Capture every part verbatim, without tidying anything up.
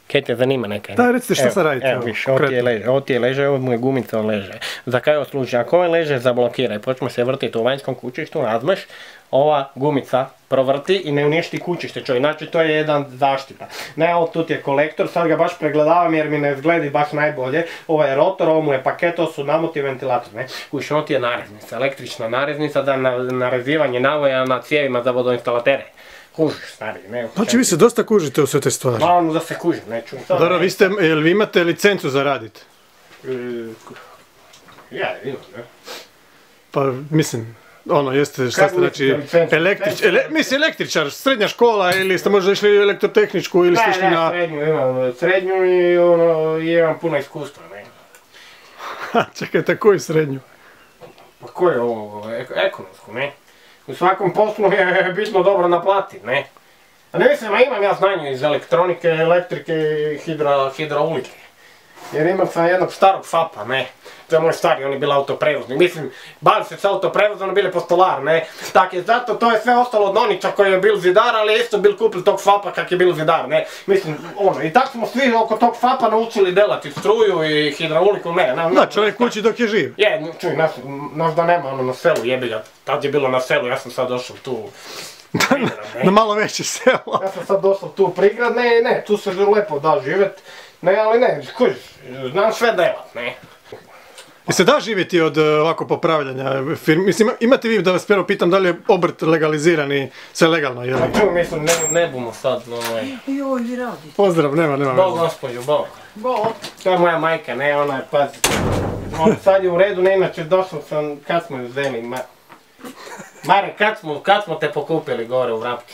Kaj te zanima nekaj? Da, recite što sad radite? Evo, viš, ovo ti je leže, ovo ti je leže, ovo mu je gumica, on leže. Za kaj ovo služi? Ako ovaj leže, zablokiraj, počne se vrtiti u vanjskom kućištu, razmeš, ova gumica provrti i ne uništi kućište čovjek, znači to je jedan zaštita. Ne, ovo tu je kolektor, sad ga baš pregledavam jer mi ne izgledi baš najbolje. Ovo je rotor, ovo mu je paket, to su namuti ventilator, ne. Kuš, ovo ti je nareznica, električna nareznica za narezivanje navoja na cijevima za vodoinstalatere. Kužiš, stari, ne. Znači vi se dosta kužite u sve te stvari. Malo da se kužim, neću. Dobro, vi ste, jel vi imate licencu za radit? Ja, imam, ne. Pa, mislim, ono, jeste, šta ste, znači, električar, mislim, električar, srednja škola ili ste možda išli elektrotehničku ili ste išli na... Ne, ne, srednju imam, srednju i ono, imam puno iskustva, ne. Ha, čekajte, koju srednju? Pa koju je ovo, ekonomsku, ne. U svakom poslu je bitno dobro naplati, ne. A ne mislim, a imam ja znanje iz elektronike, elektrike i hidraulike. Jer imam sam jednog starog fapa, ne. To je moj stari, on je bil autoprevoznik. Mislim, bavim se s autoprevozom, on je bili postolar, ne. Tak je, zato to je sve ostalo od Nonića koji je bil zidar, ali je isto bil kupili tog fapa kak je bil zidar, ne. Mislim, ono, i tako smo svi oko tog fapa naučili delati struju i hidrauliku, ne. Da, čovjek kući dok je živ. Je, čuj, nas da nema ono na selu, jebilja. Tad je bilo na selu, ja sam sad došao tu. Na malo veće selo. Ja sam sad došao tu u prigrad, ne, ne, tu se lepo da živjet. Ne, ali ne, kužiš, znam sve delat, ne. I se da živjeti od ovako popravljanja firmi? Mislim, imate vi, da vas prvo pitam, da li je obrt legaliziran i sve legalno, jel? Pa tu, mislim, ne bumo sad, ovaj... Joj, vi radite. Pozdrav, nema, nema. Bog gospodju, Bog. Bog. To je moja majka, ne, ona je, pazi. Sad je u redu, ne, inače došao sam, kad smo ju uzeli, ma... Mare, kad smo te pokupili gore u Vrapču?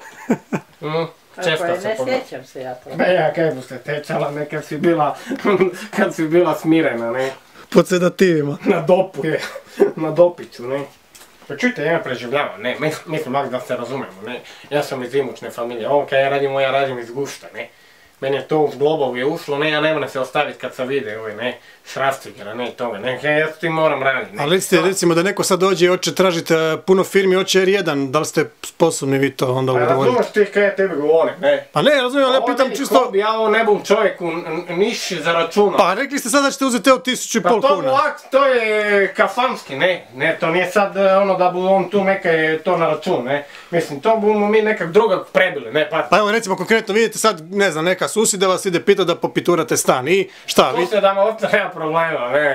Tako je, ne sjećam se ja to. Ne, ja kaj bu se tečala, ne, kad si bila, kad si bila smirena, ne. Pod sedativima. Na dopu je, na dopiću, ne. Pa čujte, ja preživljavam, ne, mislim, mak da se razumemo, ne. Ja sam iz imućne familije, ovo kaj ja radim, ja radim iz gušta, ne. Meni je to uz globovi ušlo, ne, ja ne moram se ostaviti kad sam vide ove, ne, šrastigera, ne, toga, ne, ja s tim moram raditi, ne. Ali recite, recimo da neko sad dođe i hoće tražiti puno firmi, hoće er jedan, da li ste sposobni vi to onda udovoljiti? Pa razumeš ti kaj ja tebi govorim, ne. Pa ne, razumijem, ali ja pitam čisto... Ovo ja ovo ne bum čovjeku niši za računa. Pa rekli ste sad da ćete uzeti evo tisuću i pol kuna. Pa to kuna. to je kafanski, ne, ne, to nije sad ono da bu on tu nekaj to na račun, ne. Mislim, to bumo mi nekak drugog prebili, ne, pa... Pa evo recimo konkretno vidite sad, ne znam, neka susjeda vas ide pita da popiturate stan i šta vi... Susjedama uopće nema problema, ne.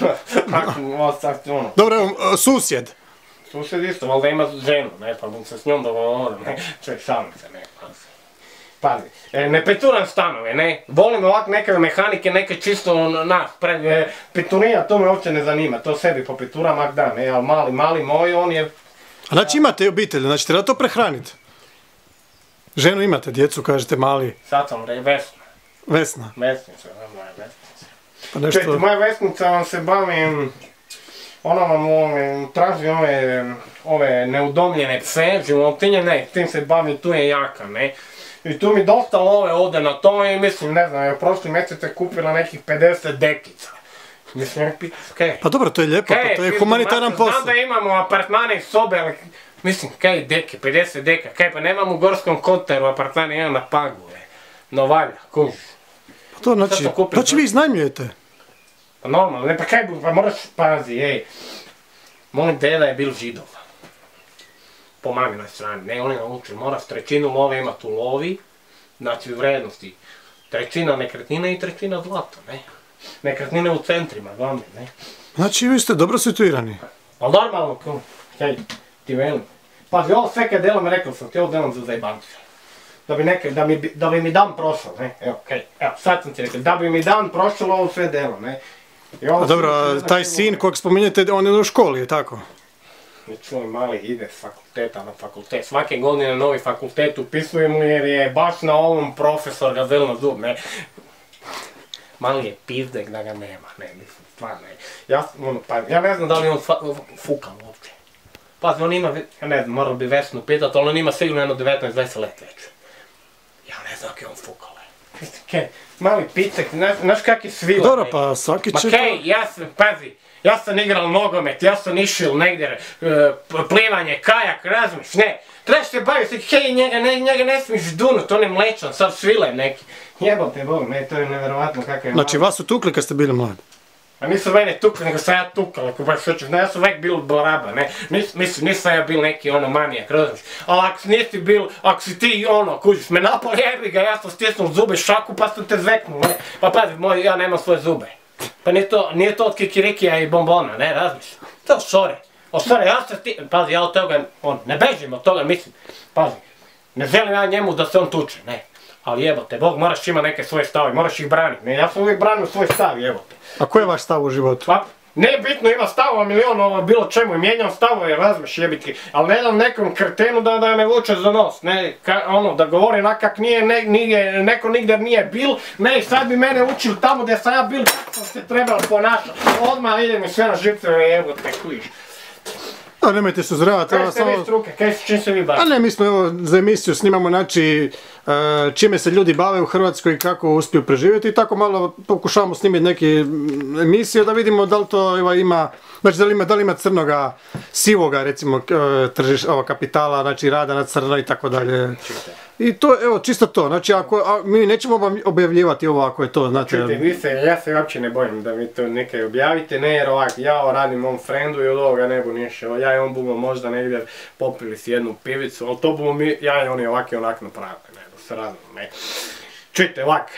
Dobro, evo, susjed. Susjed isto, valjda ima ženu, ne, pa bum se s njom dogovorio, ne, čovjek šalim se, ne, pazi. Pazi, ne pituram stanove, ne, volim ovak neke mehanike, neke čisto, na, pred, piturija, to me uopće ne zanima, to sebi popituram ak dan, ne, ali mali, mali moj, on je... A znači imate obitelj, znači treba to prehraniti? Ženu imate, djecu, kažete mali... Sad sam re, Vesna. Vesna? Vesnica, ne, moja Vesnica. Pa nešto... Čujte, moja Vesnica vam se bavim... Ona vam traži ove, ove neudomljene pse, životinje, ne, tim se bavim, tu je jaka, ne. I tu mi dosta love ode na to i mislim, ne znam, je prošli mjesec je kupila nekih pedeset dekica. Mislim, ja pitan, kaj? Pa dobro, to je lijepo, pa to je humanitaran posao. Znam da imamo apartmane i sobe, ali... Mislim, kaj deke, pedeset deka, kaj pa nemam u Gorskom kotaru apartmane, imam na Pagu, je. No valja, kuži. Pa to znači, znači vi iznajmljujete? Pa normalno, ne, pa kaj bu, pa moraš, pazi, ej. Moj deda je bil židov. Po maminoj strani, ne, on je naučio, moraš trećinu love imati u lovi, znači u vrednosti. Trećina nekretnine i trećina zlata, ne. Nekretnine u centrima, glavni, ne. Znači vi ste dobro situirani. Pa normalno, kuži, kaj ti velim. Pazi, ovo sve kad delam, rekao sam ti, ovo delam za zajebancu. Da bi neke, da, mi, da bi mi dan prošao, ne, evo, kaj, evo, sad sam ti rekao, da bi mi dan prošao, ovo sve delam, ne. A dobro, taj sin kojeg spominjete, on je u školi, je tako? Ne čuj, mali ide s fakulteta na fakultet, svake godine novi fakultet upisujem jer je baš na ovom profesor ga zel na zub, ne. Mali je pizdek da ga nema, ne, mislim, stvarno, ne. Ja, ono, pa, ja ne znam da li on fukam uopće. Pazi, on ima, ja ne znam, moram bi Vesnu pitat, ali on ima sigurno jedno devetnaest dvadeset let već. Ja ne znam kje on fukale. Kaj, mali picek, znaš, znaš kak je svila. Dobro, pa svaki će... Ma kaj, ja sam, pazi, ja sam igral nogomet, ja sam išao negdje, uh, plivanje, kajak, razmiš, ne. Trebaš se baviti, hej, njega ne, njega ne smiješ dunut, on je mlečan, sad svile neki. Jebote Bog, ne, to je nevjerovatno kakav je... Znači, vas su tukli kad ste bili mladi? A nisu mene tukli, nego sam ja tukal, ako baš hoćeš, ne, ja sam uvijek bil baraba, ne, Nis, mislim, nisam ja bil neki ono manijak, razumiješ, ali ako nisi bil, ako si ti ono, kužiš, me napao jebi ga, ja sam stisnul zube šaku pa sam te zveknul, ne, pa pazi, moj, ja nemam svoje zube, pa nije to, nije to od kikirikija i bombona, ne, razumiješ, to šore, o šore, ja se ti, pazi, ja od toga, on, ne bežim od toga, mislim, pazi, ne želim ja njemu da se on tuče, ne, ali jebote, Bog, moraš ima neke svoje stavove, moraš ih braniti, ne, ja sam uvijek branio svoj stav, jebote. A koji je vaš stav u životu? Pa, ne bitno, ima stavova milion, ovo bilo čemu, mijenjam stavove, razmiš jebiti, ali ne dam nekom kretenu da, da me vuče za nos, ne, ka, ono, da govori onakak nije, ne, nije, neko nigdje nije bil, ne, sad bi mene učil tamo gdje sam ja bil, kako sam se trebao ponašati, odmah ide mi sve na živceve, jebote, kujiš. A nemojte se uzravati, Kaj evo ste vi samo... struke, kaj, čim se vi bavite? A ne, mi smo evo za emisiju snimamo, znači, e, čime se ljudi bave u Hrvatskoj i kako uspiju preživjeti i tako malo pokušavamo snimiti neke emisije da vidimo da li to evo, ima, znači da li ima, da li ima crnoga, sivoga recimo tržiš, ovo, kapitala, znači rada na crno i tako dalje. I to, evo, čisto to, znači ako, a, mi nećemo vam objavljivati ovo ako je to, znate... Čujte, vi se, ja se uopće ne bojim da vi to nekaj objavite, ne jer ovak, ja ovo radim mom frendu i od ovoga ne bu nišao, ja i on bumo možda negdje popili si jednu pivicu, ali to bumo mi, ja i oni ovak i onak napravili, ne, da se radim, ne. Čujte, ovak,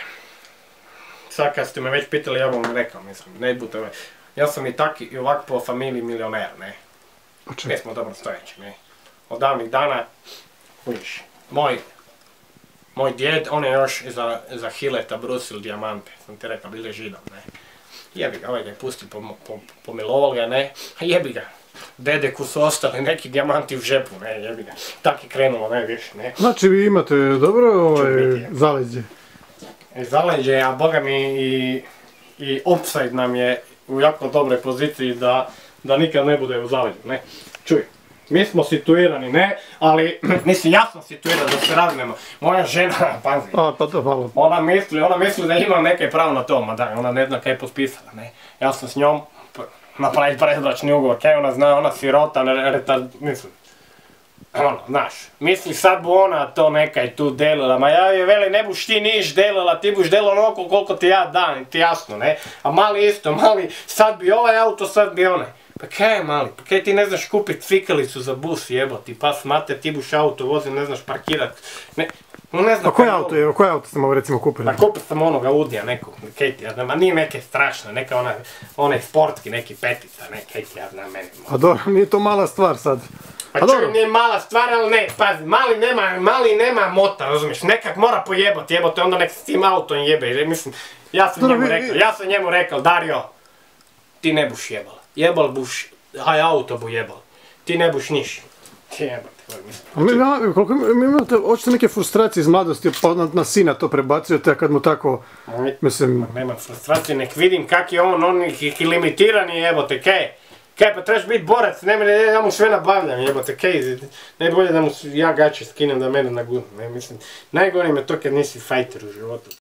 sad kad ste me već pitali, ja vam rekao, mislim, ne budete ovaj, ja sam i taki i ovak po familiji milioner, ne. Mi smo dobro stojeći, ne. Od davnih dana, vidiš, moj, moj djed, on je još iza, iza hileta brusil dijamante, sam ti rekao, bili židom, ne. Jebi ga, ovaj ga je pusti, pomilovali ga, ne, a jebi ga. Dedeku su ostali neki dijamanti u žepu, ne, jebi ga. Tak je krenulo, ne, više, ne. Znači vi imate dobro ovaj, zaleđe? E, zaleđe, a boga mi i, i offside nam je u jako dobroj poziciji da, da nikad ne bude u zaleđu, ne. Čuj, mi smo situirani, ne, ali, mislim, ja sam situiran da se razumemo. Moja žena, pazi, a, pa to hvala. Ona misli, ona misli da ima neke pravo na to, ma da, ona ne zna kaj je potpisala, ne. Ja sam s njom napraviti predbračni ugovor, kaj ona zna, ona sirota, retard, mislim. Ono, znaš, misli sad bu ona to nekaj tu delila, ma ja je veli ne buš ti niš delila, ti buš delila onoliko koliko ti ja dam, ti jasno, ne. A mali isto, mali, sad bi ovaj auto, sad bi onaj. Pa kaj je mali, pa kaj ti ne znaš kupit cvikalicu za bus jeboti, pas mater, ti buš auto vozim, ne znaš parkirat, ne, no ne znam. A koji auto je, koji auto sam ovo recimo kupili? Pa kupio sam onoga Udija nekog, kaj ti ja znam, a nije neke strašne, neka ona, onaj sportski, neki petica, ne, kaj ti ja znam meni. A dobro, nije to mala stvar sad. Pa čuj, nije mala stvar, ali ne, pazi, mali nema, mali nema motor, razumiješ, nekak mora pojebat, jebote, onda nek s tim autom jebe, jer mislim, ja sam njemu rekao, ja sam njemu rekao, Dario, ti ne buš jebal, jebal buš, haj auto bu jebal, ti ne buš niš, jebate, mislim. A mi, koliko mi imate očito neke frustracije iz mladosti, pa na, na sina to prebacujete, kad mu tako, mislim... Nema frustracije, nek vidim kak je on, on ih limitirani, jebote, kaj? Kaj, pa trebaš biti borac, ne mene, ja mu sve nabavljam, jebote, kaj, najbolje da mu ja gače skinem da mene nagudam, ne, mislim, najgore me to kad nisi fajter u životu.